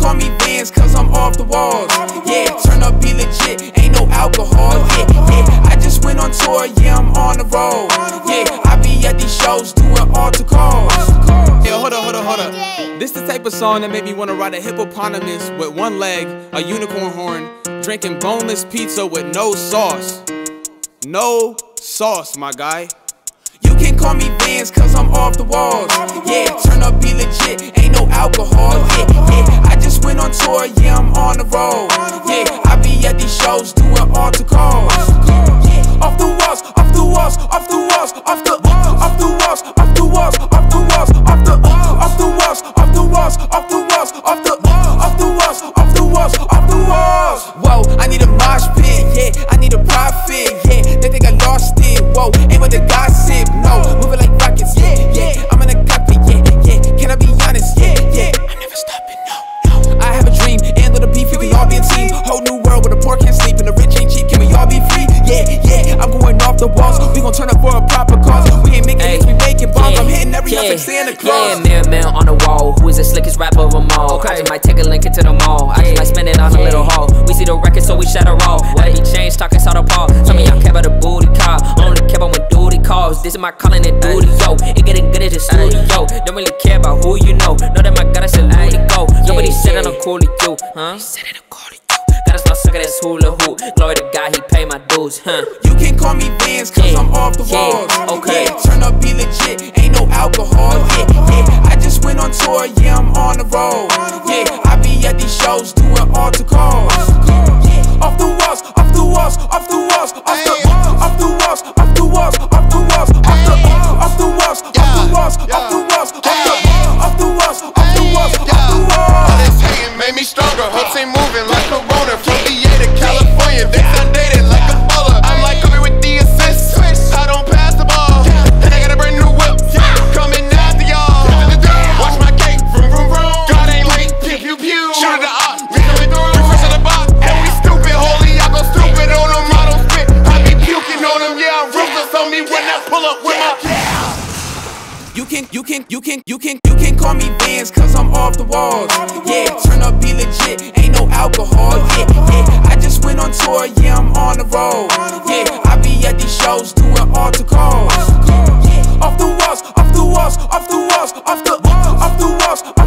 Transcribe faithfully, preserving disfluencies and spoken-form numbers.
call me Vans cause I'm off the walls. Yeah, turn up, be legit, ain't no alcohol. Yeah, yeah, I just went on tour, yeah, I'm on the road. Yeah, I be at these shows doing altar calls. Yeah, hold up, hold up, hold up. This the type of song that made me wanna ride a hippopotamus with one leg, a unicorn horn, drinking boneless pizza with no sauce. No sauce, my guy. You can call me Vans cause I'm off the walls. Yeah, turn up, be legit, ain't no alcohol. Yeah, yeah, I just went on tour, yeah, I'm on the road. Yeah, I be at these shows doing altar calls. Off the walls, off the walls, off the walls, off the off the walls, off the walls, off the walls, off the off the walls, off the walls, off the walls, off the off the walls, off the walls, off the walls. Whoa, I need a mosh pit, yeah, I need a profit, yeah. They think I lost it, whoa, ain't with the gossip, no, moving like rockets, yeah, yeah. I'm in a cockpit, yeah, yeah. Can I be honest, yeah, yeah. I'm never stopping, no, no. I have a dream, and little beef, we can all be a team. Whole new world where the poor can't sleep and the rich ain't cheap. Can we all be free? Yeah, yeah. I'm going off the walls. We gon' turn up for a proper cause. We ain't making hits, we making bombs. I'm hitting every house like Santa Claus. Yeah, mirror, mirror on the wall. Who is the slickest rapper of them all? I just might take a link into the mall. I just might spend it on a little haul. We see the record, so we shatter all. Let me change, talking sort of Paul. Some of y'all care about the booty call. Only care about when duty calls. This is my calling and duty, yo. It getting good at the studio. Don't really care about who you know. Know that my God is a loony go. Nobody said that I'm cool to you, huh? Said that I'm cool to you. Gotta start sucking this hula hoop. Glory to God, he pay my dues, huh? You can call me Vans cause yeah. I'm off the walls. Yeah. Okay. Yeah, turn up, be legit, ain't no alcohol. Yeah, yeah. I just went on tour, yeah, I'm on the road. Yeah, I be at these shows doing altar calls. Off the walls, off the walls, off the walls, off the off the walls, off the walls, off the walls, off the off the walls, off the walls, off the walls, off the off the walls, off the walls, off the walls. All this hating made me stronger. Hooks ain't moving like Corona. From V A to California, they sundated like a baller. I'm like Kobe with the assist. I don't pass the ball, and I got a brand new whip coming after y'all. Watch my cake, vroom vroom vroom. God ain't late, pew pew pew. Shoot it up, we coming through, fresh out the box, and we stupid. Holy, I go stupid on them. I don't spit, I be puking on them. Yeah, I'm ruthless on me when I pull up with my. You can, you can, you can, you can, you can call me Vans cause I'm off the walls. Yeah, turn up, be legit, ain't no alcohol. Yeah, yeah, I just went on tour, yeah, I'm on the road. Yeah, I be at these shows doing altar calls. Off the walls, off the walls, off the walls, off the, off the walls.